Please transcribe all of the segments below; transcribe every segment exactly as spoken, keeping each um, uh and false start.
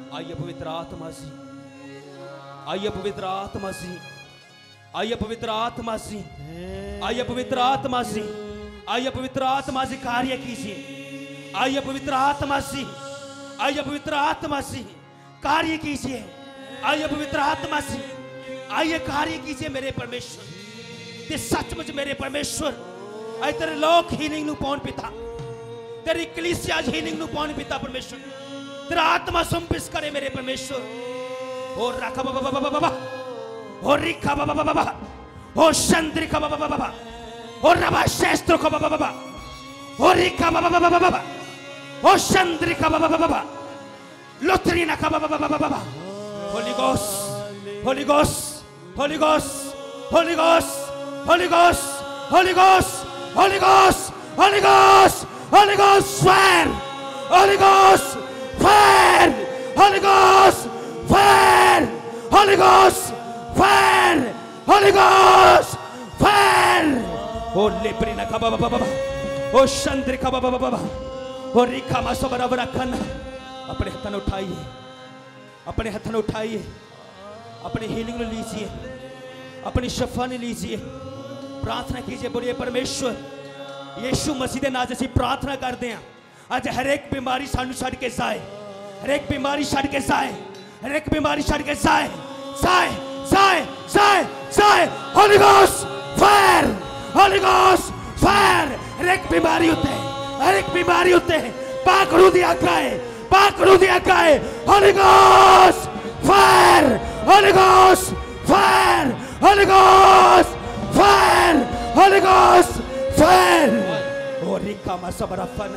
आइए पवित्र आत्मा जी, आइए पवित्र आत्मा जी, आइए पवित्र आत्मा जी, आइए पवित्र आत्मा जी, आइए पवित्र आत्मा जी कार्य कीजिए। आइए पवित्र आत्मा जी, आइए पवित्र आत्मा जी कार्य कीजिए। आइए पवित्र आत्मा जी, आइए कार्य कीजिए मेरे परमेश्वर। ते सचमुच मेरे परमेश्वर अ तेरे लोक हीलिंग नु पाउन पिता, तेरी कलीसिया हीलिंग नु पाउन पिता परमेश्वर। तेरा आत्मा संपिस करे मेरे परमेश्वर। हो रखा बाबा बाबा बाबा, हो रिखा बाबा बाबा बाबा, हो चंद्रिका बाबा बाबा बाबा, हो रबा शेस्त्र का बाबा बाबा, हो रिखा बाबा बाबा बाबा, हो चंद्रिका बाबा बाबा बाबा, लोत्रीना का बाबा बाबा बाबा। Holy Ghost, Holy Ghost, Holy Ghost, Holy Ghost, Holy Ghost, Holy Ghost, Holy Ghost, Holy Ghost, Holy Ghost, fire, Holy Ghost, fire, Holy Ghost, fire, Holy Ghost, fire, Holy Ghost, fire. Oh leprina ka baba baba, oh chandri ka baba baba, oh rikha maso बराबर रखना। अपने हाथों में उठाइए, अपने हाथों में उठाइए, अपनी हीलिंग में लीजिए, अपनी शफा ने लीजिए। प्रार्थना कीजिए, बोलिए परमेश्वर यीशु मसीह के नाम से प्रार्थना करते हैं। आज हर एक बीमारी सानू छड़ के जाए, हर एक बीमारी छड़ के जाए, हर एक बीमारी छड़ के जाए, जाए जाए जाए जाए। Holy ghost fire, holy ghost fire. हर एक बीमारी होते हैं, हर एक बीमारी होते हैं, पाकड़ू दिया खाए, पाकड़ू दिया खाए। Holy ghost fire, holy ghost fire, holy ghost fire, holy ghost fire. ओ रिका मसबरफन,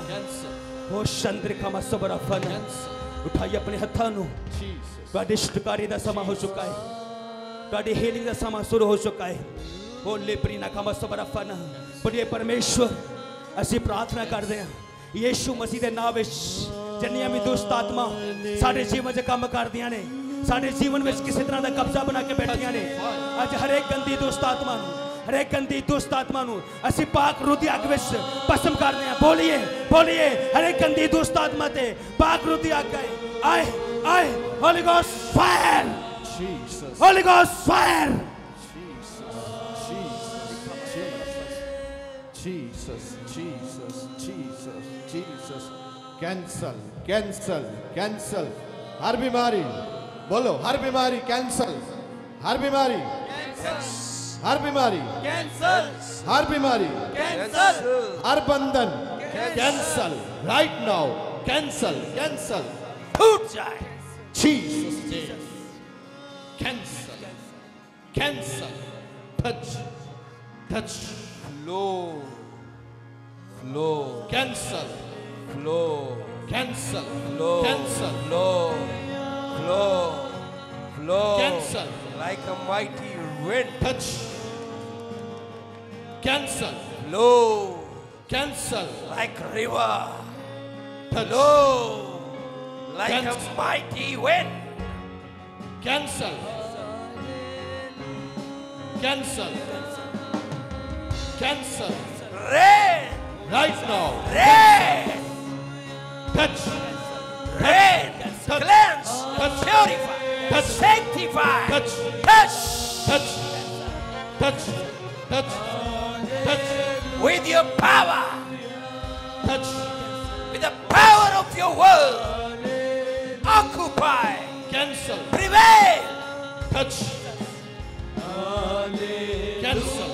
ओ चंद्रिका मसबरफन। उठाइए अपने हाथों ਨੂੰ। ਤੁਹਾਡੇ ਛੁਟਕਾਰੇ ਦਾ ਸਮਾਂ ਹੋ ਚੁੱਕਾ ਹੈ, ਤੁਹਾਡੀ ਹੀਲਿੰਗ ਦਾ ਸਮਾਂ ਸ਼ੁਰੂ ਹੋ ਚੁੱਕਾ ਹੈ। ओ लेप्रीना का मसबरफन। बोलिए परमेश्वर ਅਸੀਂ प्रार्थना करते हैं यीशु मसीह के नाम ਵਿੱਚ ਜਿੰਨੀਆਂ ਵੀ ਦੁਸ਼ਟ ਆਤਮਾ ਸਾਡੇ ਜੀਵਨ 'ਚ ਕੰਮ ਕਰਦੀਆਂ ਨੇ, ਸਾਡੇ ਜੀਵਨ ਵਿੱਚ ਕਿਸੇ ਤਰ੍ਹਾਂ ਦਾ ਕਬਜ਼ਾ ਬਣਾ ਕੇ ਬੈਠੀਆਂ ਨੇ, ਅੱਜ ਹਰ ਇੱਕ ਗੰਦੀ ਦੁਸ਼ਟ ਆਤਮਾ ਨੂੰ, हर एक गंदी दुष्ट आत्मा ਨੂੰ ਅਸੀਂ पाक रूह दी अग ਵਿੱਚ भस्म करते हैं। बोलिए बोलिए हर एक गंदी दुष्ट आत्मा ते पाक रूह दी अग आए आए। Holy ghost fire, Jesus, holy ghost fire, Jesus, Jesus, Jesus, Jesus. Cancel cancel cancel. हर बीमारी बोलो, हर बीमारी कैंसल, हर बीमारी हर बीमारी कैंसल, हर बीमारी कैंसल, हर बंधन cancel right now, cancel cancel टूट जाए Jesus name. Cancel cancel. Touch touch flow flow. Cancel flow cancel flow cancel flow flow flow. Cancel like a mighty wind. Touch. Cancel. Flow Cancel. like river. Touch. Flow like Cancel. a mighty wind. Cancel. Cancel. Cancel. Rain. Right now. Rain. Touch. Rain. Touch. Cleanse. Touch. Purify. Touch. Sanctify. Touch. Touch. Touch. Touch. Touch. Touch. With your power. Touch. With the power of your word. Occupy. Cancel. Prevail. Touch. Cancel.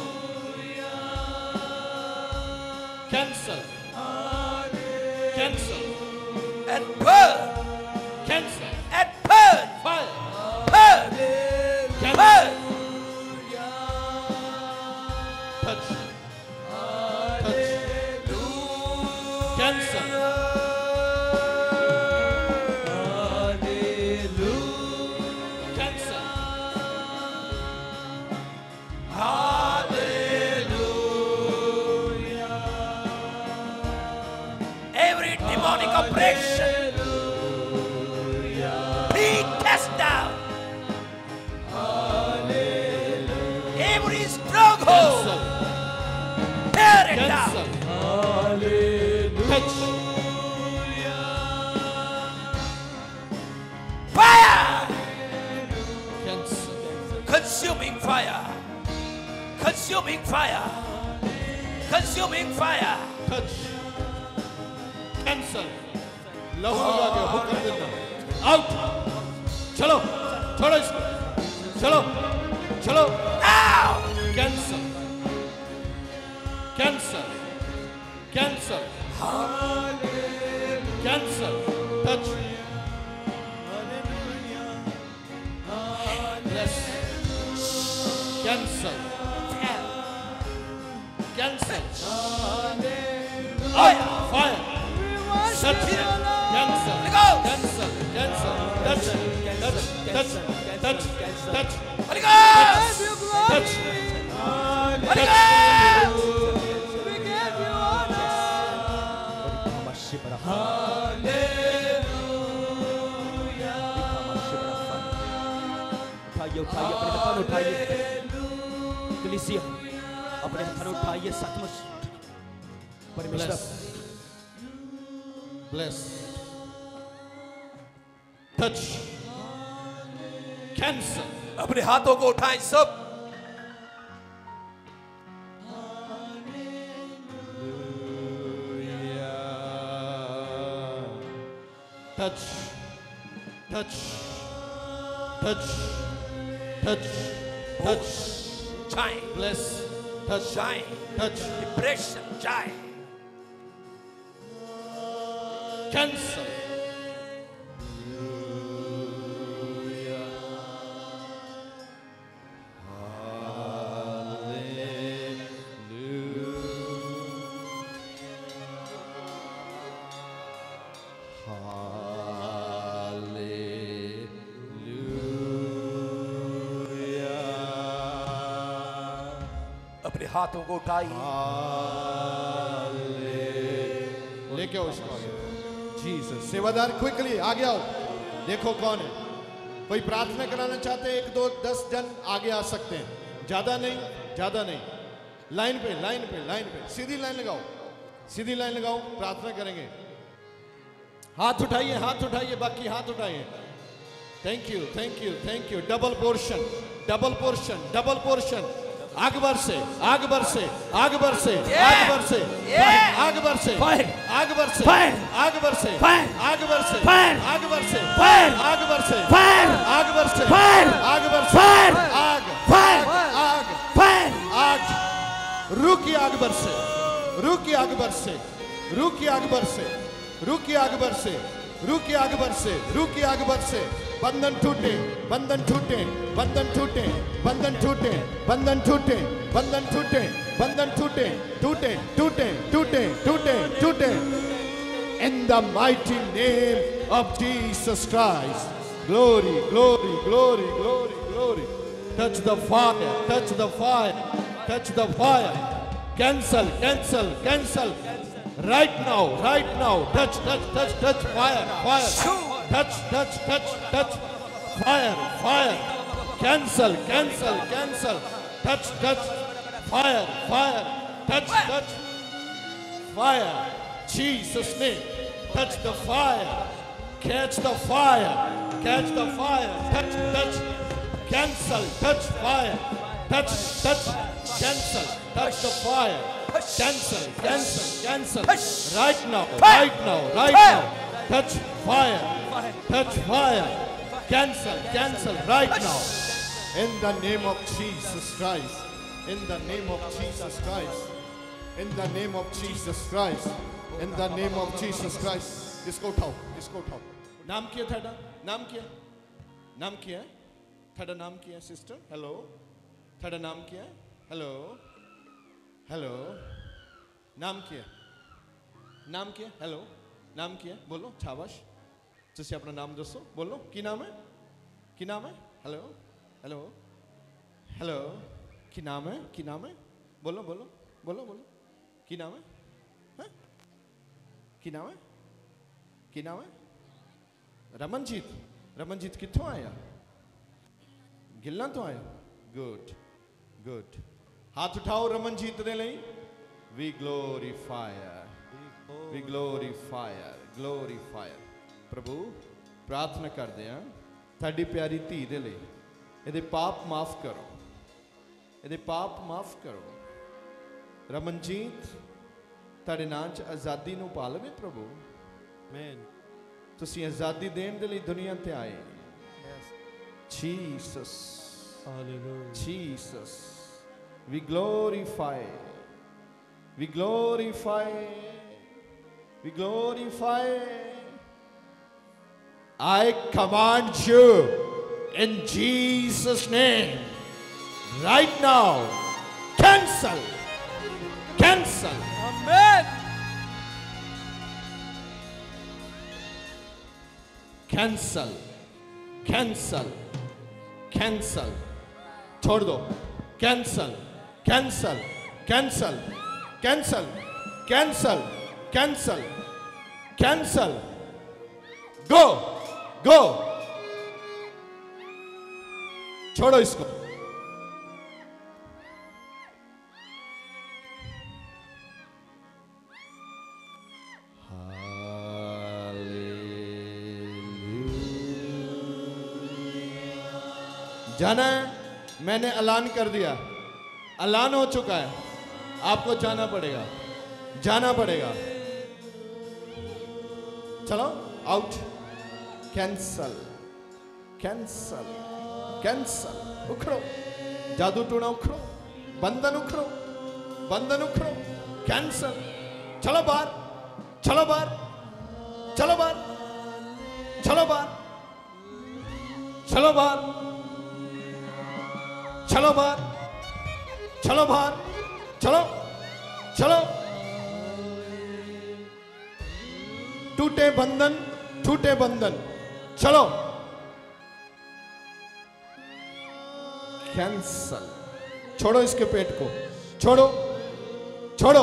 Cancel. Cancel. And burn. Cancel. And burn. Fire. Burn. Cancel. Burn. Touch. Touch. Cancel. Cancel. Every demonic oppression fire. Consuming fire. Consuming fire. Touch. Cancel. लहू लगा के हुक्म देना. Out. चलो. थोड़ा इसको. चलो. चलो. Now. Cancel. Cancel. Cancel. Cancel. Touch. Bless. Cancel. Cancel. Fire. Fire. Touch. Cancel. Let go. Cancel. Cancel. Touch. Touch. Touch. Touch. Touch. Holy Ghost. Touch. Holy Ghost. उठाइए उठाइए अपने हाथ उठाइए कलीसिया अपने हाथ उठाइए सचमुच परमेश्वर Bless. Touch. Cancel. अपने हाथों को उठाएं सब. Touch. Touch. Touch. Touch. Touch. Shine. Bless. Touch. Shine. Touch. Depression. Shine. Cancel. अपने हाथों को उठाइए. लेके आओ इसको आगे. जीसस. सेवादार क्विकली आगे आओ. देखो कौन है. कोई प्रार्थना कराना चाहते हैं. एक दो दस जन आगे आ सकते हैं. ज्यादा नहीं. ज्यादा नहीं. लाइन पे लाइन पे लाइन पे सीधी लाइन लगाओ. सीधी लाइन लगाओ. प्रार्थना करेंगे. हाथ उठाइए. हाथ उठाइए. बाकी हाथ उठाइए. Thank you. Thank you. Thank you. Double portion. Double portion. Double portion. आग बरसे. आग बरसे. आग बरसे. आग बरसे. आग बरसे. आग बरसे. आग बरसे. आग बरसे. आग बरसे. आग बरसे. आग बरसे. आग बरसे. आग. आग. आग. रुकी आग बरसे. रुकी आग बरसे. रुकी आग बरसे. रुकी आग बरसे. रुकी आग बरसे. रुकी आग बरसे. बंधन टूटे. बंधन टूटे. बंधन टूटे. बंधन टूटे. बंधन टूटे. बंधन टूटे. बंधन टूटे. टूटे. टूटे. टूटे. टूटे. टूटे. In the mighty name of Jesus Christ. Glory, glory, glory, glory, glory. Touch the fire. Touch the fire. Touch the fire. Cancel, cancel, cancel. Right now, right now. Touch, touch, touch, touch. Fire, fire. Touch, touch, touch, touch. Fire, fire. Cancel, cancel, cancel. Touch, touch. Fire, fire. Touch, touch. Fire. Jesus' name. Touch the fire. Catch the fire. Catch the fire. Touch, touch. Cancel. Touch fire. Touch, touch. Cancel. Touch the fire. Cancel, cancel, cancel. Right now, right now, right now. Touch fire. Touch fire. Cancel, cancel right now. In the name of Jesus Christ. In the name of Jesus Christ. In the name of Jesus Christ. In the name of Jesus Christ. इसको उठाओ, इसको उठाओ. नाम क्या था? नाम क्या? नाम क्या? थाड़ा नाम क्या सिस्टर? हेलो. थाड़ा नाम क्या? हेलो. हेलो. नाम क्या? नाम क्या? हेलो. नाम क्या? बोलो. शाबाश. तुझे अपना नाम दसो. बोलो. की नाम है? की नाम है? हेलो. हेलो. हेलो. की नाम है? की नाम है? बोलो बोलो बोलो बोलो. की नाम है? हाँ? की नाम है? की नाम है? रमनजीत. रमनजीत कित्थों आया? गिल्ला तो आया. Good good. हाथ उठाओ रमनजीत दे लई. We glorify, we glorify, glorify. प्रभु प्रार्थना कर दे हैं थाड़ी प्यारी धी दे लिए ਇਹਦੇ ਪਾਪ ਮਾਫ ਕਰੋ. ਇਹਦੇ ਪਾਪ ਮਾਫ ਕਰੋ। ਰਮਨਜੀਤ ਤੁਹਾਡੇ ਨਾਂ 'ਚ ਆਜ਼ਾਦੀ ਨੂੰ ਪਾ ਲਵੇ ਪ੍ਰਭੂ। Amen. ਤੁਸੀਂ ਆਜ਼ਾਦੀ ਦੇਣ ਦੇ ਲਈ ਦੁਨੀਆ ਤੇ ਆਏ। Yes. Jesus, Hallelujah. Jesus, we glorify, we glorify, we glorify. I command you in Jesus' name, right now, cancel, cancel. Amen. Cancel, cancel, cancel. छोड़ दो। Cancel, cancel, cancel, cancel, cancel, cancel, cancel. Go, go. छोड़ो इसको। जाना है, मैंने ऐलान कर दिया, ऐलान हो चुका है, आपको जाना पड़ेगा, जाना पड़ेगा। चलो आउट। Cancel, cancel, cancel. उखड़ो, जादू टूना उखड़ो, बंधन उखड़ो, बंधन उखड़ो। कैंसल। चलो बाहर, चलो बाहर, चलो बाहर, चलो बाहर, चलो बाहर, चलो बाहर, चलो बाहर, चलो, चलो। टूटे बंधन, टूटे बंधन, चलो। कैंसल। छोड़ो इसके पेट को, छोड़ो, छोड़ो।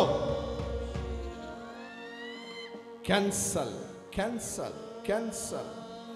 Cancel, cancel, cancel.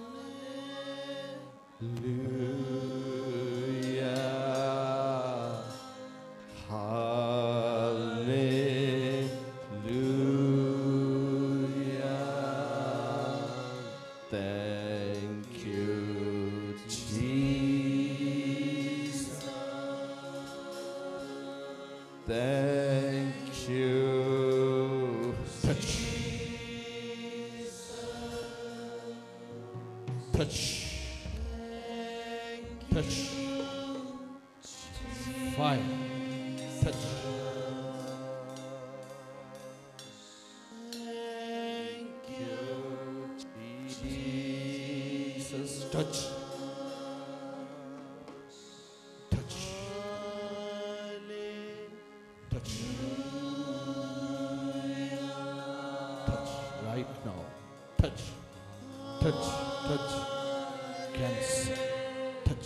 Thank you. Touch. Touch. Touch. Fire. Touch. Thank you, Jesus. Touch. Touch. Touch. Touch right now. Touch. Touch. Touch. Cancer. Touch.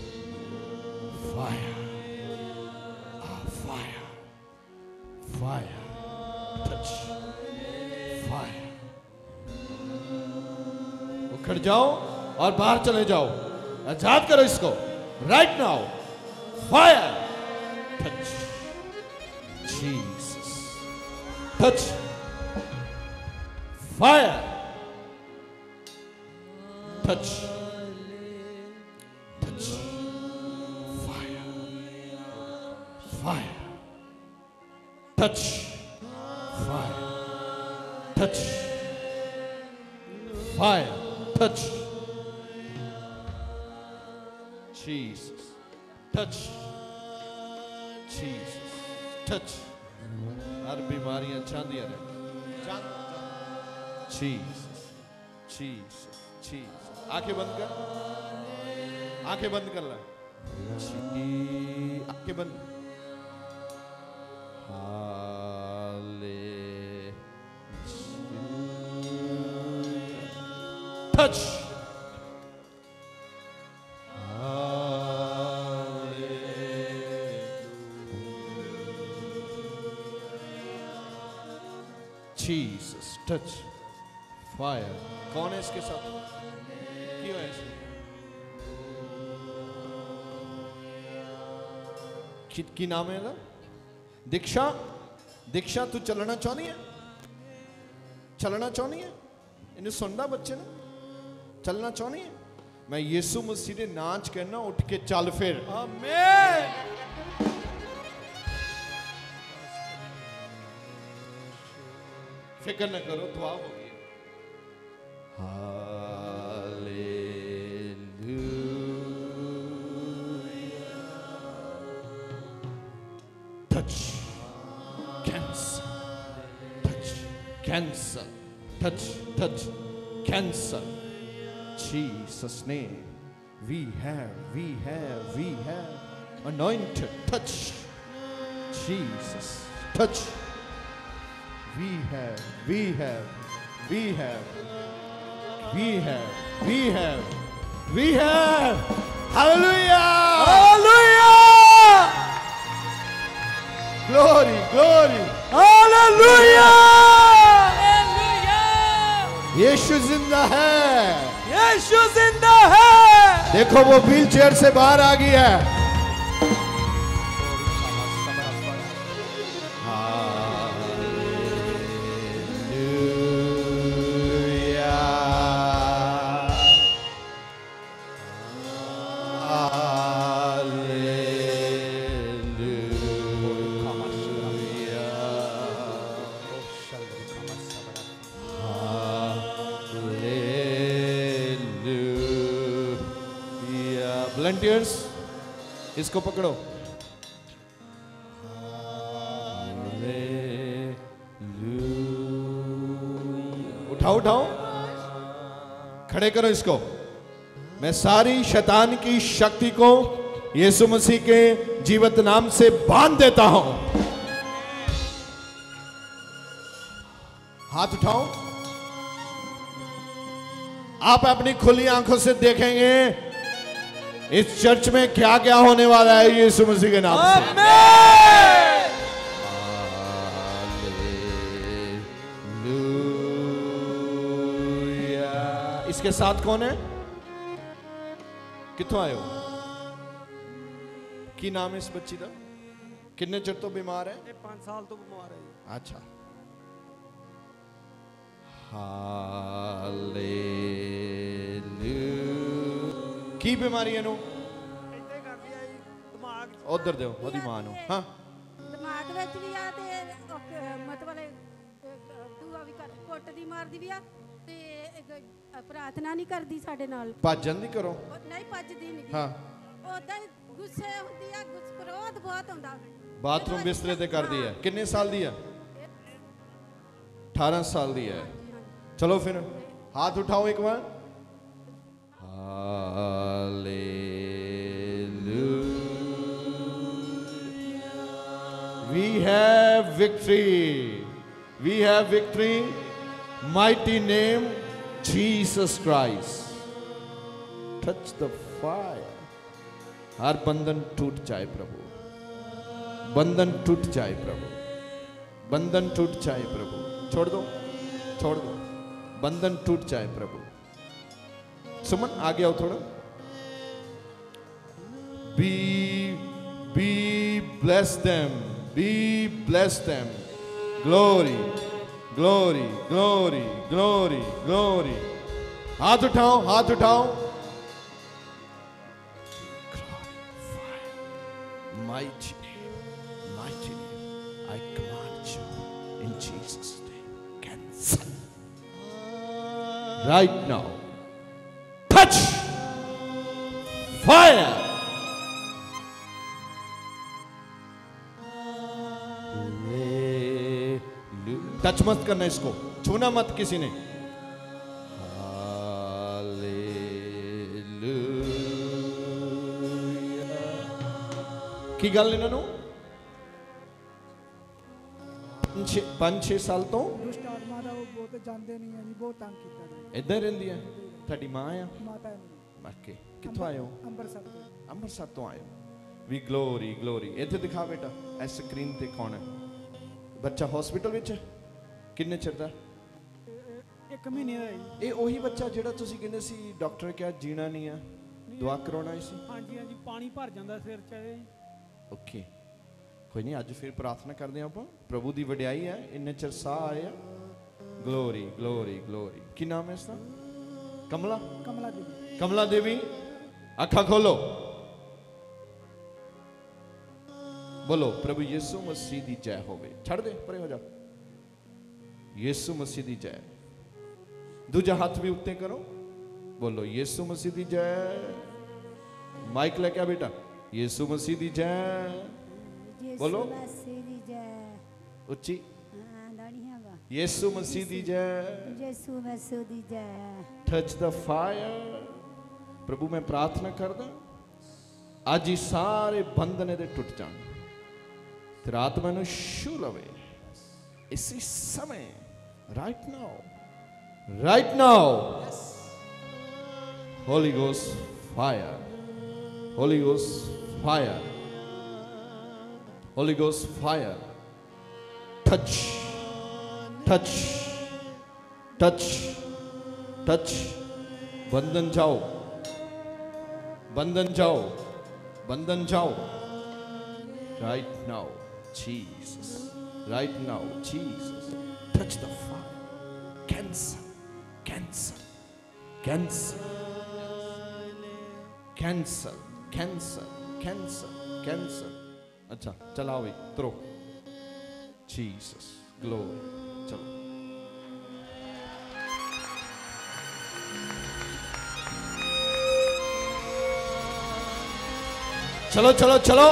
Fire. Ah, fire. Fire. Touch. Fire. उखड़ जाओ और बाहर चले जाओ। आजाद करो इसको। Right now. Fire. Touch. Jesus. Touch. Fire. Touch. Touch. Fire. Fire. Touch. Fire. Touch. Fire. Touch. Jesus. Touch. Jesus. Touch. हर बीमारियां चांदियां रहे। Jesus. Jesus. Jesus. आंखें बंद कर। आंखें बंद कर ले। आंखें बंद। Hallelujah. Touch. Jesus, touch, fire. कौन है इसके साथ? क्यों है इसमें? कित की नाम है ना? दीक्षा, दीक्षा तू चलना चाहनी है? चलना चाहनी है? इन्हें सुनना बच्चे ने? चलना चाहनी है? मैं यीशु मसीह ने नाच करना उठ के चल फिर। Amen. फिक्र न करो, दुआ होगी। Touch cancer, touch cancer, touch, touch cancer. Jesus' name. We have, we have, we have anointed touch. Jesus, touch. We have, we have, we have, we have, we have, we have. Hallelujah! Hallelujah! Glory, glory. Hallelujah! यीशु जिंदा है। यीशु जिंदा है। देखो वो wheel chair से बाहर आ गया है। वॉलंटियर्स इसको पकड़ो। उठाओ उठाओ, खड़े करो इसको। मैं सारी शैतान की शक्ति को यीशु मसीह के जीवित नाम से बांध देता हूं। हाथ उठाओ। आप अपनी खुली आंखों से देखेंगे इस चर्च में क्या क्या होने वाला है यीशु मसीह के नाम से। इसके साथ कौन है? कित्थों आए हो? की नाम है इस बच्ची का? कितने चिर तो बीमार है? पांच साल तो बीमार है। अच्छा। हालेलुया। की बीमारी है नो? उधर दो ओदी मां नु। हां दिमाग ਵਿੱਚ ਵੀ ਆ ਤੇ ਮਤਲਬ ਦੂਆ ਵੀ ਕਰ ਕੁੱਟਦੀ ਮਾਰਦੀ ਵੀ ਆ ਤੇ ਪ੍ਰਾਰਥਨਾ ਨਹੀਂ ਕਰਦੀ ਸਾਡੇ ਨਾਲ। ਭਜਨ ਨਹੀਂ ਕਰੋ? ਨਹੀਂ ਭਜਦੀ ਨਹੀਂ। ਹਾਂ ਉਦਾਂ ਗੁੱਸੇ ਹੁੰਦੀ ਆ, ਗੁੱਸ ਕ੍ਰੋਧ ਬਹੁਤ ਹੁੰਦਾ। ਬਾਥਰੂਮ ਬਿਸਤਰੇ ਤੇ ਕਰਦੀ ਹੈ। ਕਿੰਨੇ ਸਾਲ ਦੀ ਹੈ? अठारह साल दी है। चलो फिर हाथ उठाओ एक बार। We have victory. We have victory. Mighty name Jesus Christ. Touch the fire. हर बंधन टूट जाए प्रभु, बंधन टूट जाए प्रभु, बंधन टूट जाए प्रभु। छोड़ दो, छोड़ दो, बंधन टूट जाए प्रभु। सुमन आगे आओ थोड़ा। Be, be bless them, be bless them. Glory, glory, glory, glory, glory. हाथ उठाओ, हाथ उठाओ। Mighty name, mighty name, I command you in Jesus' name. Cancel right now. Touch fire. Touch मत करना इसको, छूना मत किसी ने। की गल इन्हों पांच छे साल तो दुष्ट आत्मा दा वो बहुत जानते नहीं है जी, बहुत तंग कीता जी। इधर रहंदी है ਤੁਹਾਡੀ ਮਾਂ ਆ? माता है ਮੱਕੇ। ਕਿੱਥੋਂ ਆਏ ਹੋ? अंबरसर तो। ਅੰਮ੍ਰਿਤਸਰ ਤੋਂ ਆਏ ਹੋ। ਵੀ ਗਲੋਰੀ ਗਲੋਰੀ। ਇੱਥੇ ਦਿਖਾ ਬੇਟਾ, ਇਸ ਸਕਰੀਨ ਤੇ ਕੌਣ ਹੈ? ਬੱਚਾ ਹਸਪੀਟਲ ਵਿੱਚ ਹੈ? ਕਿੰਨੇ ਚਿਰ ਦਾ? एक महीने ਦਾ जी। ਇਹ ਉਹੀ ਬੱਚਾ ਜਿਹੜਾ ਤੁਸੀਂ ਕਹਿੰਦੇ ਸੀ ਡਾਕਟਰ ਕਿਹਾ ਜੀਣਾ ਨਹੀਂ ਆ, ਦੁਆ ਕਰਾਉਣਾ ਸੀ? ਹਾਂਜੀ ਹਾਂਜੀ, ਪਾਣੀ ਭਰ ਜਾਂਦਾ ਸਿਰ ਚ ਜੀ। ਓਕੇ, ਕੋਈ ਨਹੀਂ, ਅੱਜ ਫਿਰ ਪ੍ਰਾਰਥਨਾ ਕਰਦੇ ਹਾਂ ਆਪਾਂ। ਪ੍ਰਭੂ ਦੀ ਵਡਿਆਈ ਹੈ, ਇੰਨੇ ਚਿਰ ਸਾਹ ਆਏ ਆ। Glory glory glory. ਕੀ ਨਾਮ ਹੈ ਇਸਦਾ? कमला कमला देवी। कमला देवी, अखा खोलो, बोलो प्रभु यीशु मसीह दी जय होवे। छड़ दे, परे हो जा। ਯਿਸੂ ਮਸੀਹ ਦੀ ਜੈ। ਦੂਜਾ ਹੱਥ ਵੀ ਉੱਤੇ ਕਰੋ, ਬੋਲੋ ਯਿਸੂ ਮਸੀਹ ਦੀ ਜੈ। ਮਾਈਕ ਲੈ ਕੇ ਆ ਬੇਟਾ, ਯਿਸੂ ਮਸੀਹ ਦੀ ਜੈ बोलो उच्ची, यीशु मसीह दी जय, यीशु मसीह दी जय। Touch the fire. प्रभु मैं प्रार्थना करदा आज ही सारे बंधन दे टुट जान, तेरा आत्मा नूं छू लवे इसी समय, right now, right now. Holy ghost fire, holy ghost fire, Holy Ghost fire. Touch, touch, touch, touch. बंधन जाओ, बंधन जाओ, बंधन जाओ। Right now, Jesus. Right now, Jesus. Touch the fire. Cancer, cancer, cancer, cancer, cancer, cancer, cancer. अच्छा चलाओ भाई, उतरो। Jesus glory. चलो चलो चलो चलो।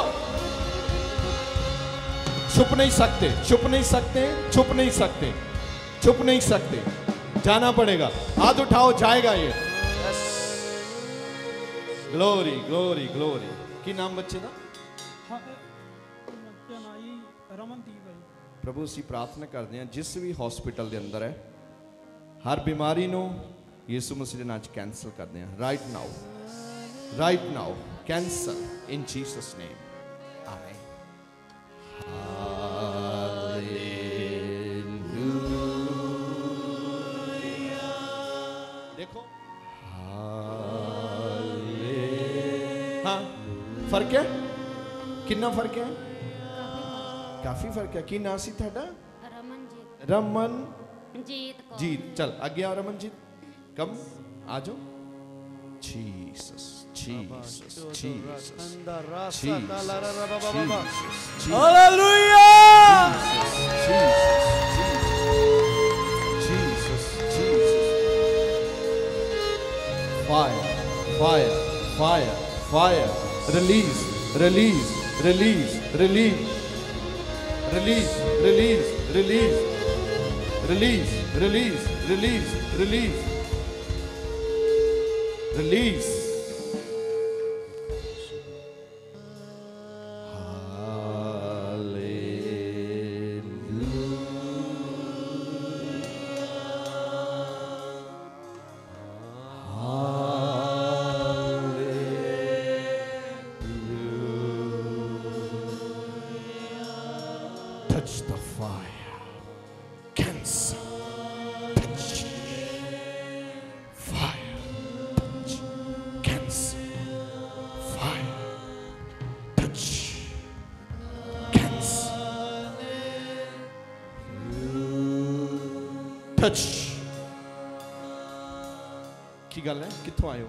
छुप नहीं सकते, छुप नहीं सकते, छुप नहीं सकते, छुप नहीं सकते, जाना पड़ेगा। हाथ उठाओ, जाएगा ये। Glory glory glory. की नाम बच्चे का? प्रभु ਅਸੀਂ प्रार्थना करते हैं जिस भी हॉस्पिटल के अंदर है हर बीमारी ਨੂੰ ਯਿਸੂ ਮਸੀਹ ਦੇ ਨਾਮ ਚ ਕੈਂਸਲ ਕਰਦੇ ਹਾਂ। Right now, right now, cancel in Jesus name, आमीन। हालेलुया। देखो हाँ फर्क है, कितना फर्क है? काफी फर्क है। की नाम सी थाड़ा? रमनजीत। रमनजीत जीत। चल आगे आओ रमनजीत, कम आ जाओ। Jesus Jesus Jesus hallelujah. Jesus Jesus. Fire fire fire fire. Release release release release Release, release, release, release, release, release, release, release. Touch the fire. Cancer. Touch. Fire. Touch. Cancer. Fire. Touch. Cancer. Touch. की गल है? कित्थों आए हो?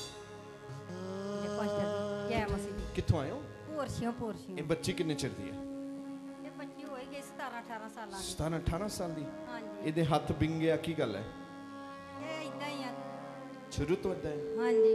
जय मसीह। कित्थों आए हो? पोरशियों पोरशियों। ये बच्ची कितने चिर दी है? सतारह अठारह साल की। सतारह अठारह साल की। हाँ जी। ਇਹਦੇ ਹੱਥ ਵਿੰਗੇ ਆ, ਕੀ ਗੱਲ ਹੈ? ਇਹ ਇਦਾਂ ਹੀ ਆ। ਸ਼ੁਰੂ ਤੋਂ ਇਦਾਂ ਹੈ? ਹਾਂ ਜੀ।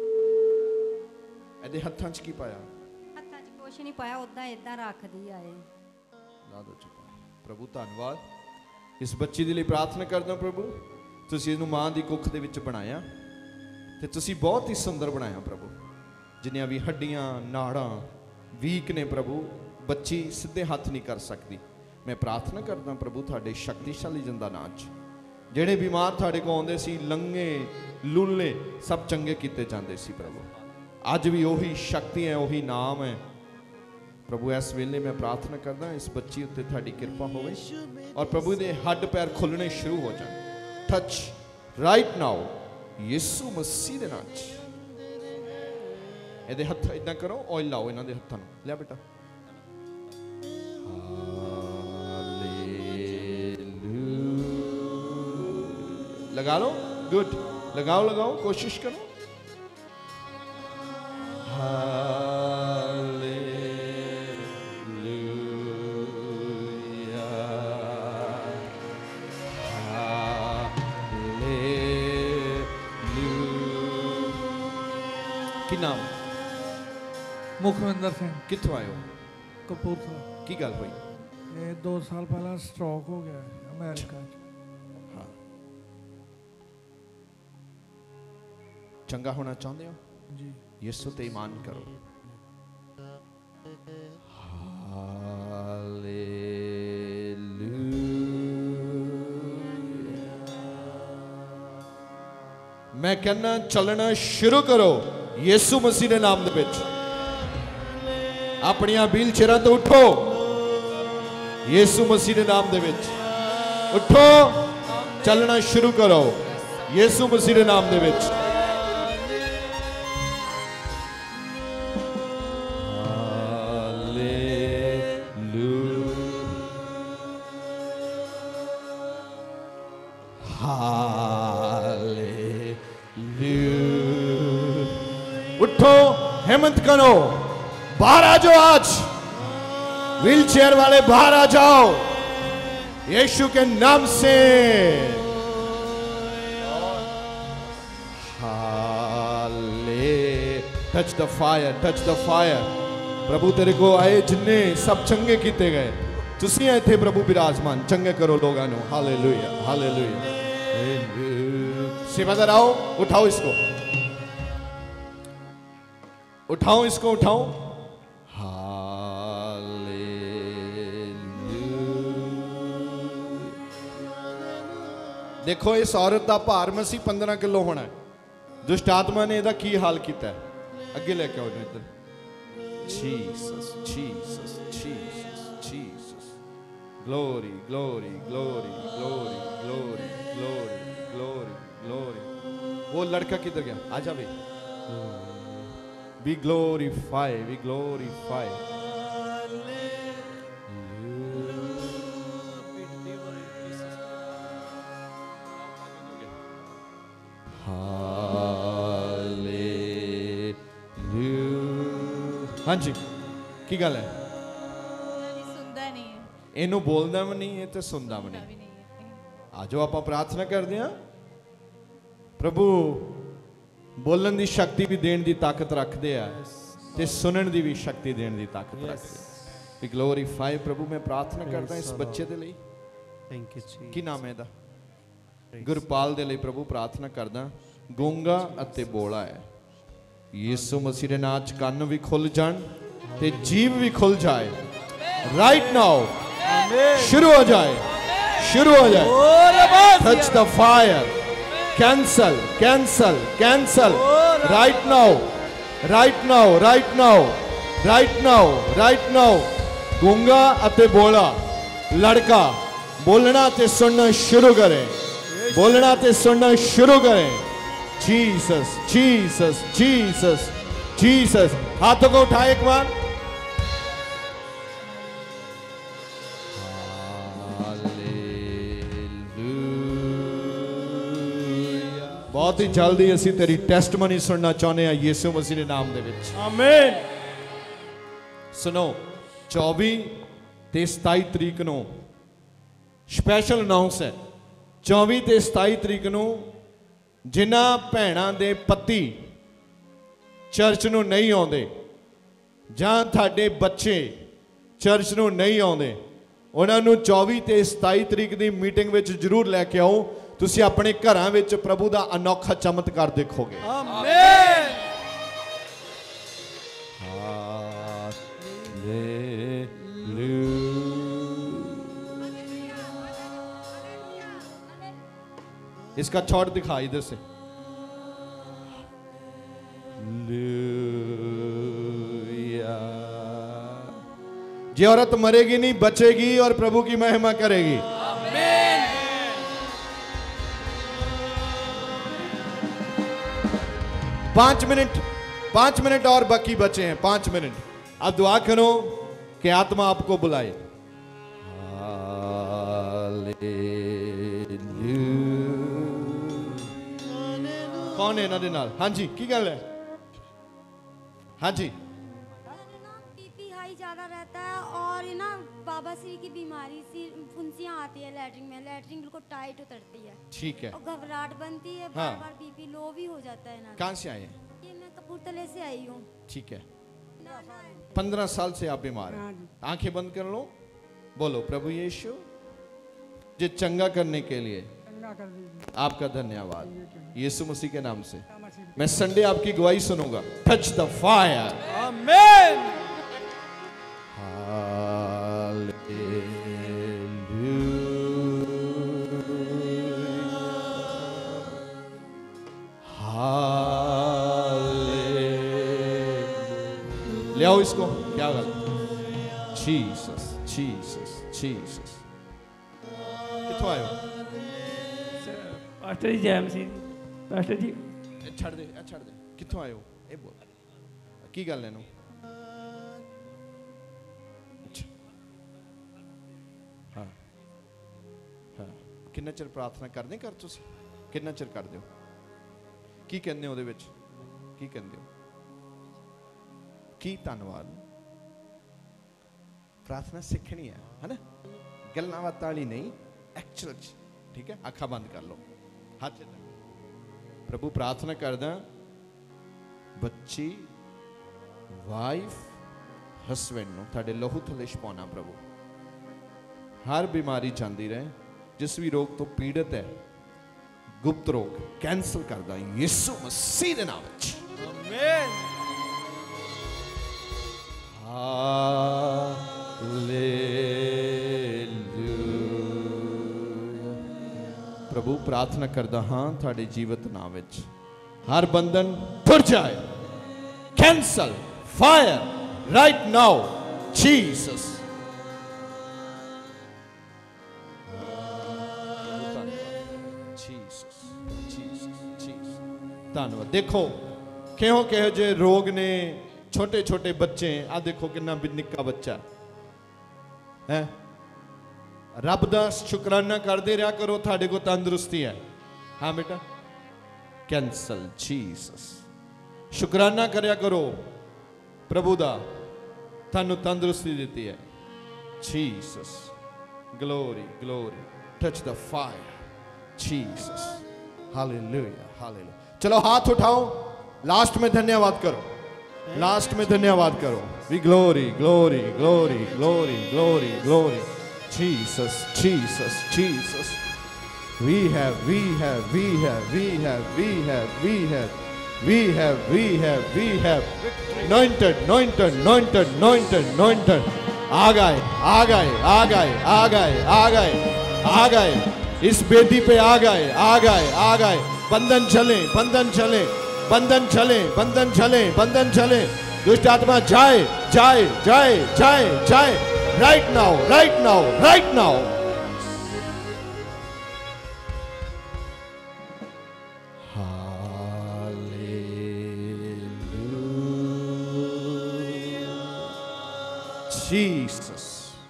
ਇਹਦੇ ਹੱਥਾਂ 'ਚ ਕੀ ਪਾਇਆ? ਹੱਥਾਂ 'ਚ ਕੁਛ ਨਹੀਂ ਪਾਇਆ, ਉਦਾਂ ਇਦਾਂ ਰੱਖਦੀ ਆ ਇਹ। ਲਾ ਦੋ ਚੁਪਾ। ਪ੍ਰਭੂ ਧੰਨਵਾਦ, ਇਸ ਬੱਚੀ ਦੇ ਲਈ ਪ੍ਰਾਰਥਨਾ ਕਰਦਾ ਪ੍ਰਭੂ, ਤੁਸੀਂ ਇਹਨੂੰ ਮਾਂ ਦੀ ਕੁੱਖ ਦੇ ਵਿੱਚ ਬਣਾਇਆ ਤੇ ਤੁਸੀਂ ਬਹੁਤ ਹੀ ਸੁੰਦਰ ਬਣਾਇਆ ਪ੍ਰਭੂ। ਜਿੰਨੀਆਂ ਵੀ ਹੱਡੀਆਂ ਨਾੜਾਂ ਵੀਕ ਨੇ ਪ੍ਰਭੂ, ਬੱਚੀ ਸਿੱਧੇ ਹੱਥ ਨਹੀਂ ਕਰ ਸਕਦੀ। मैं प्रार्थना करदा प्रभु थाडे शक्तिशाली जिंदा नाम च ਜਿਹੜੇ बीमार थाडे को आउंदे सी, लंगे लूले सब चंगे कीते जांदे सी प्रभु। अज भी वही शक्ति है, वही नाम है प्रभु। इस वेले मैं प्रार्थना करदा इस बच्ची उत्ते थाडी कृपा होवे और प्रभु दे हड्ड पैर खुलने शुरू हो जाए। Touch right now Yeshu Masih दे नाम च। ਇਹਦੇ ਹੱਥ ਇਦਾਂ ਕਰੋ, ਆਇਲ ਲਾਓ ਇਹਨਾਂ ਦੇ ਹੱਥਾਂ ਨੂੰ। ਲੈ ਬੇਟਾ लगा लो, गुड, लगाओ लगाओ, कोशिश करो। हालेलुया ਕੀ ਨਾਮ? ਮੁਖਵਿੰਦਰ ਸਿੰਘ ਕਿੱਥੋਂ ਆਏ ਹੋ? ਕਪੂਰਥਲਾ। ਕੀ ਗੱਲ ਹੋਈ? ਇਹ ਦੋ ਸਾਲ ਪਹਿਲਾਂ ਸਟ੍ਰੋਕ ਹੋ ਗਿਆ ਅਮਰੀਕਾ 'ਚ। ਹਾਂ, ਚੰਗਾ ਹੋਣਾ ਚਾਹੁੰਦੇ ਹੋ? ਜੀ। ਯਿਸੂ ਤੇ ਈਮਾਨ ਕਰੋ। मैं कहना चलना शुरू करो यीशु मसीह के नाम दे विच। अपनी व्हील चेयरां तो उठो यीशु मसीह के नाम दे विच। उठो, चलना शुरू करो यीशु मसीह के नाम दे विच। उठो, हिम्मत करो, बाहर आ जाओ। आज व्हील चेयर वाले बाहर आ जाओ यीशु के नाम से। हाले touch the fire, touch the fire. प्रभु तेरे को आए जिन्ने सब चंगे किते गए, तुसी आए थे प्रभु विराजमान। चंगे करो लोगों को। Hallelujah, hallelujah. सेवादार आओ, उठाओ इसको, उठाओ इसको, उठाओ। देखो इस औरत का भार मसी पंद्रह किलो होना है। दुष्ट आत्मा ने इहदा की हाल किया है। अगे लेके आओ इधर। Jesus, Jesus, Jesus, Jesus. Glory, glory, glory, glory, glory, glory, glory, glory. वो लड़का किधर गया? आजा भाई। We glorify, we glorify. Hallelujah. हाँ जी, की गल है? सुनता नहीं है। इनू बोलना भी नहीं है तो सुनता भी नहीं। आज आप प्रार्थना करते हैं प्रभु बोलन की शक्ति भी देने की ताकत रखते हैं ते सुनने की भी शक्ति देने की ताकत रखते हैं। ग्लोरीफाई प्रभु। मैं प्रार्थना करता इस बच्चे के लिए। थैंक यू जी। की नाम है इहदा? गुरपाल दे लिए प्रभु प्रार्थना करदा। गूंगा अते बोला है यीशु मसीह दे नाम च कान भी खुल जान ते जीव भी खुल जाए। राइट नाउ शुरू हो जाए, शुरू हो जाए। Touch the fire. Cancel, cancel, cancel. Right now, right now, right now, right now, right now. गूंगा अते बोला लड़का बोलना ते सुनना शुरू करें, बोलना ते सुनना शुरू करें। Jesus, Jesus, Jesus, Jesus. हाथों को उठाए एक बार। बहुत ही जल्दी असी तेरी टेस्टमनी सुनना चाहते हैं यीशु मसीह के नाम दे विच। आमीन। सुनो, चौबीस ते सताई तरीक नूं स्पैशल अनाउंस है। चौबीस ते सताई तरीक नूं जिन्हां भैणां दे पति चर्च नूं नहीं आउंदे जां तुहाडे बच्चे चर्च नूं नहीं आउंदे, उन्हां नूं चौबीस ते सताई तरीक दी मीटिंग विच जरूर लैके आओ। तुसी अपने घरां विच प्रभु दा अनोखा चमत्कार देखोगे। आमीन। इसका शॉट दिखा इधर से। ये औरत मरेगी नहीं, बचेगी और प्रभु की महिमा करेगी। आमीन। पांच मिनट, पांच मिनट और बाकी बचे हैं। पांच मिनट। अब दुआ करो कि आत्मा आपको बुलाए। कौन है इन्हां दे नाल? हाँ जी, की गल है? हाँ जी। बीपी हाई ज्यादा रहता है और ना बाबा श्री की बीमारी सी फुंसियां आती है लैट्रिन में, लैट्रिन बिल्कुल टाइट उतरती है। ठीक है। और घबराहट बनती है, हाँ। बार बार बीपी लो भी हो जाता है ना। कहाँ से आए हैं? ये मैं कपूरथले से आई हूँ। ठीक है, पंद्रह साल से आप बीमार हैं। आंखें बंद कर लो, बोलो प्रभु यीशु जे चंगा करने के लिए आपका धन्यवाद यीशु मसीह के नाम से। मैं संडे आपकी गवाही सुनूंगा। Touch the fire. आमेन। ले आओ इसको, क्या बात। Jesus Jesus Jesus. किथों आयो? पास्टर जी जय मसीह। पास्टर जी ए छड़ दे, ए छड़ दे। किथों आयो? ए बोल की गल है नु? हाँ हाँ। किन्ना चिर प्रार्थना करदे कर तुसी? किन्ना चिर करदे हो? की कहंदे हो ओदे विच? की कहंदे हो? की धन्नवाद। प्रार्थना सीखनी है, है ना? गल्लां बातां वाली नहीं, एक्चुअल। ठीक है, अखा बंद कर लो, हाथ प्रभु प्रार्थना करदा बच्ची वाइफ हसबैंड नो थाडे लहू थले छपाना प्रभु। हर बीमारी जांदी रहे, जिस भी रोग तो पीड़ित है, गुप्त रोग कैंसल करदा यीशु मसीह दे नाम विच। आमीन। प्रभु प्रार्थना करदा हां थाडे जीवित नाम विच हर बंधन टुट जाए, cancel, fire right now Jesus. Jesus Jesus Jesus. धन्यवाद। देखो क्यों कहो जे रोग ने छोटे छोटे बच्चे, आ देखो कितना भी निक्का बच्चा है। रब दा शुकराना करते रहा करो, थाड़े को तंदुरुस्ती है। हाँ बेटा, कैंसल जीसस। शुकराना करया करो प्रभु दा, थानू तंदुरुस्ती देती है Jesus. Glory glory. Touch the fire Jesus. Hallelujah hallelujah. चलो हाथ उठाओ, लास्ट में धन्यवाद करो, लास्ट में धन्यवाद करो। We glory glory glory glory glory glory Jesus Jesus Jesus. We have we have we have we have we have we have we have we have we have anointed anointed anointed anointed anointed। आ गए आ गए आ गए आ गए आ गए आ गए, इस बेदी पे आ गए आ गए आ गए। बंधन चले बंधन चले बंधन चले बंधन चले बंधन चले। दुष्ट आत्मा जाए जाए जाए जाए जाए, right now right now right now. Jesus.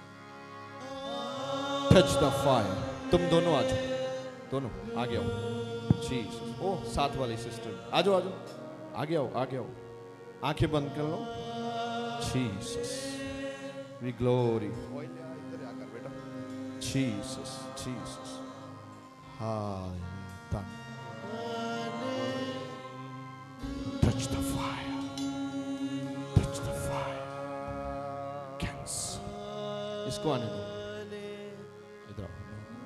Touch the fire. तुम दोनों आ जाओ, दोनों आगे आओ। जीसस। ओ साथ वाली सिस्टर आ जाओ आ जाओ, आगे आओ आगे आओ। आंखें बंद कर लो। Jesus we glory. इधर आकर बेटा। Jesus Jesus. हाय touch the fire touch the fire. Cancer. इसको आने दो, इधर आओ।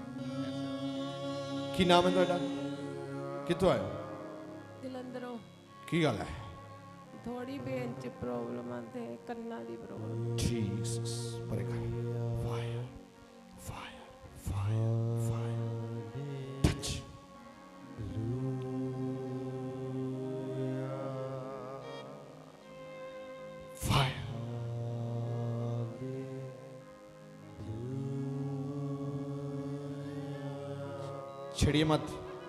की नाम है ਤੁਹਾਡਾ? कितों आयो? ਜਲੰਧਰੋਂ। की गल है? थोड़ी बेन च प्रॉब्लम आते, कन्ना दी प्रॉब्लम। जीसस परे कर। Fire fire fire fire. Touch. Fire. छेड़िए मत,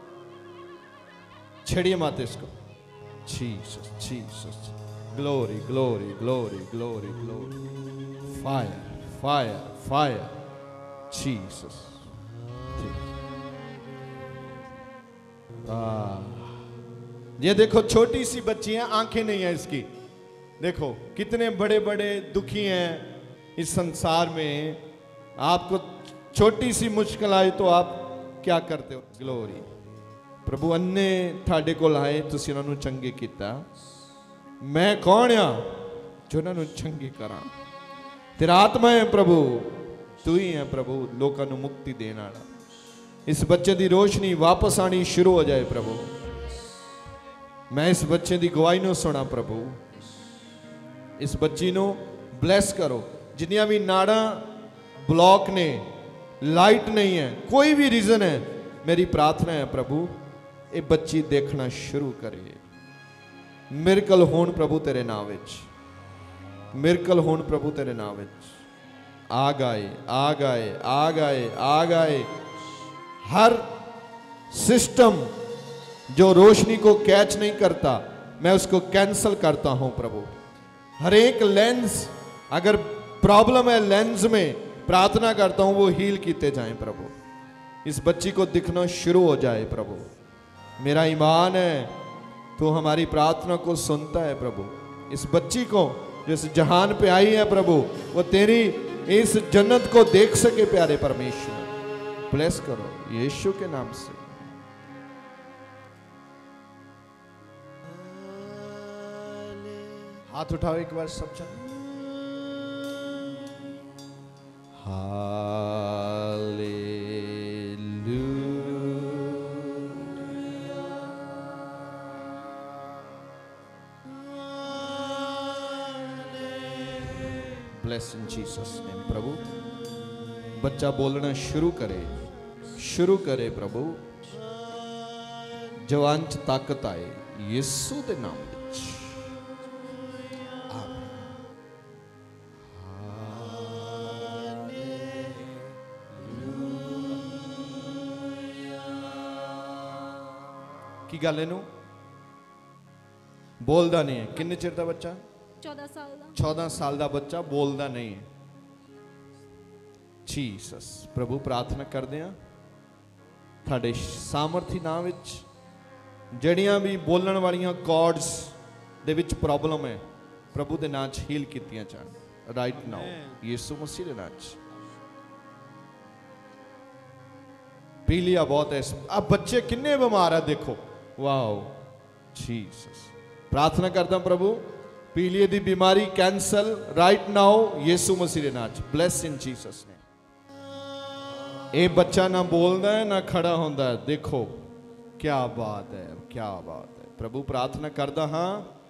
छेड़िए मत इसको। Jesus, Jesus, glory, glory, glory, glory, glory, fire, fire, fire, Jesus. आ, ये देखो छोटी सी बच्ची है, आंखें नहीं है इसकी। देखो कितने बड़े बड़े दुखी हैं इस संसार में। आपको छोटी सी मुश्किल आए तो आप क्या करते हो? ग्लोरी। प्रभु अन्ने थाड़े को आए, तुसी उन्होंने चंगे किया। मैं कौन आ जो उन्होंने चंगी करा। तेरा आत्मा है प्रभु, तू ही है प्रभु लोगों को मुक्ति देने वाला। इस बच्चे की रोशनी वापस आनी शुरू हो जाए प्रभु। मैं इस बच्चे की गवाही ਨੂੰ सुना प्रभु। इस बच्ची ਨੂੰ ब्लैस करो। जिन्नियां भी नाड़ा ब्लॉक ने, लाइट नहीं है, कोई भी रीजन है, मेरी प्रार्थना है प्रभु ये बच्ची देखना शुरू करे। मिरेकल होण प्रभु तेरे नाम विच, मिरेकल होण प्रभु तेरे नाम विच। आ गए आ गए आ गए आ गए। हर सिस्टम जो रोशनी को कैच नहीं करता मैं उसको कैंसल करता हूं प्रभु। हर एक लेंस अगर प्रॉब्लम है लेंस में, प्रार्थना करता हूं वो हील किए जाएं प्रभु। इस बच्ची को दिखना शुरू हो जाए प्रभु। मेरा ईमान है तो हमारी प्रार्थना को सुनता है प्रभु। इस बच्ची को जो इस जहान पे आई है प्रभु वो तेरी इस जन्नत को देख सके प्यारे परमेश्वर। ब्लेस करो यीशु के नाम से। हाथ उठाओ एक बार सब जन। ब्लेस इन जीसस नेम प्रभु। बच्चा बोलना शुरू करे, शुरू करे प्रभु। जवान च ताकत आए यीशु दे नाम विच। की गल इनू बोलदा नहीं है। किन्ने चिर दा बच्चा? चौदह साल दा। चौदह साल दा बच्चा बोलदा नहीं है। जीसस प्रभु प्रार्थना करदे हां थाडे सामर्थी नाम विच जड़ियां भी बोलण वालियां कॉर्ड्स दे विच प्रॉब्लम है प्रभु दे नाम च हील कीतियां जाण राइट नाउ यीशु मसीह दे नाम च। पी लिया बहुत है। अब बच्चे किन्ने बीमार है देखो। वाओ जीसस प्रार्थना करदा प्रभु पीलिए दी बीमारी cancel right now Yeshu Masih दे नाम च। ब्लेस इन जीसस ने। ये बच्चा ना बोलता है ना खड़ा होता है। देखो क्या बात है, क्या बात है। प्रभु प्रार्थना करदा हाँ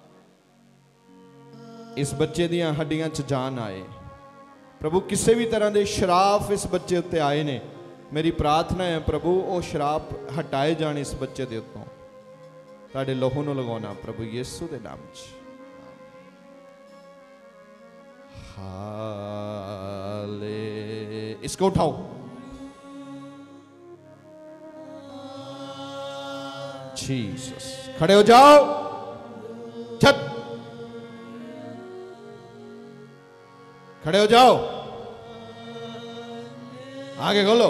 इस बच्चे दियां हड्डियां च जान आए प्रभु। किसी भी तरह के शराप इस बच्चे उत्ते आए ने, मेरी प्रार्थना है प्रभु वो शराप हटाए जाने इस बच्चे दे उत्तों। ताड़े लहू नूं लगाना प्रभु यीशु दे नाम च। हाले इसको उठाओ। जीसस खड़े हो जाओ। छत खड़े हो जाओ। आगे खोलो।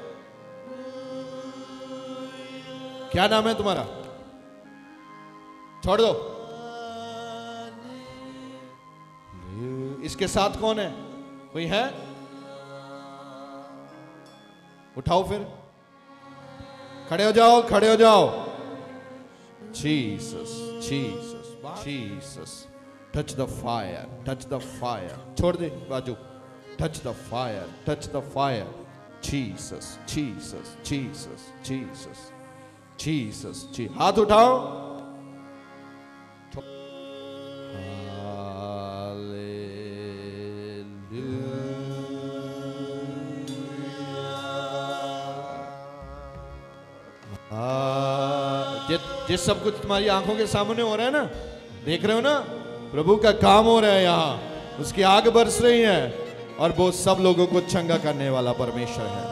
क्या नाम है तुम्हारा? छोड़ दो। इसके साथ कौन है? कोई है? उठाओ फिर। खड़े हो जाओ, खड़े हो जाओ। Jesus Jesus Jesus touch the fire, touch the fire. छोड़ दे बाजू। Touch the fire, touch the fire. Jesus Jesus Jesus Jesus Jesus ji. हाथ उठाओ। जिस सब कुछ तुम्हारी आंखों के सामने हो रहा है ना, देख रहे हो ना, प्रभु का काम हो रहा है यहाँ। उसकी आग बरस रही है और वो सब लोगों को चंगा करने वाला परमेश्वर है।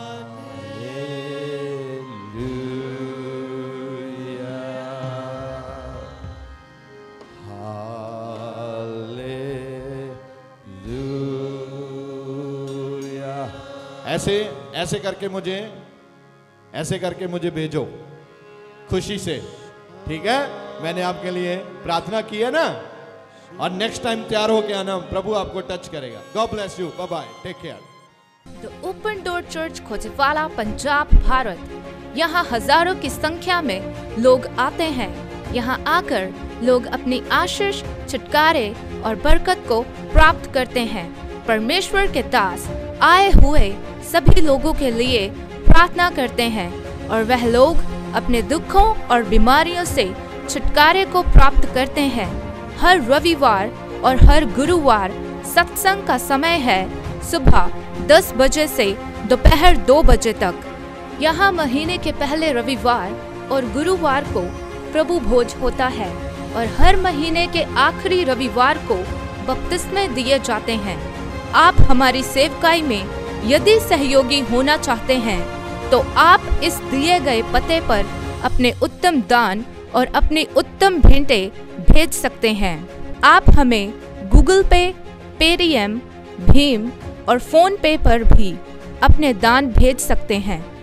ऐसे ऐसे करके मुझे ऐसे करके मुझे भेजो खुशी से, ठीक है? मैंने आपके लिए प्रार्थना की है ना, और नेक्स्ट टाइम तैयार होके आना, प्रभु आपको टच करेगा। God bless you, bye bye, take care. The open door church Khojewala, Punjab, Bharat. यहाँ हजारों की संख्या में लोग आते हैं। यहाँ आकर लोग अपनी आशीष, छुटकारे और बरकत को प्राप्त करते हैं। परमेश्वर के दास आए हुए सभी लोगों के लिए प्रार्थना करते हैं और वह लोग अपने दुखों और बीमारियों से छुटकारे को प्राप्त करते हैं। हर रविवार और हर गुरुवार सत्संग का समय है सुबह दस बजे से दोपहर दो बजे तक। यहाँ महीने के पहले रविवार और गुरुवार को प्रभु भोज होता है और हर महीने के आखिरी रविवार को बपतिस्मे दिए जाते हैं। आप हमारी सेवकाई में यदि सहयोगी होना चाहते हैं तो आप इस दिए गए पते पर अपने उत्तम दान और अपनी उत्तम भेंटें भेज सकते हैं। आप हमें गूगल पे, पेटीएम, भीम और फोन पे पर भी अपने दान भेज सकते हैं।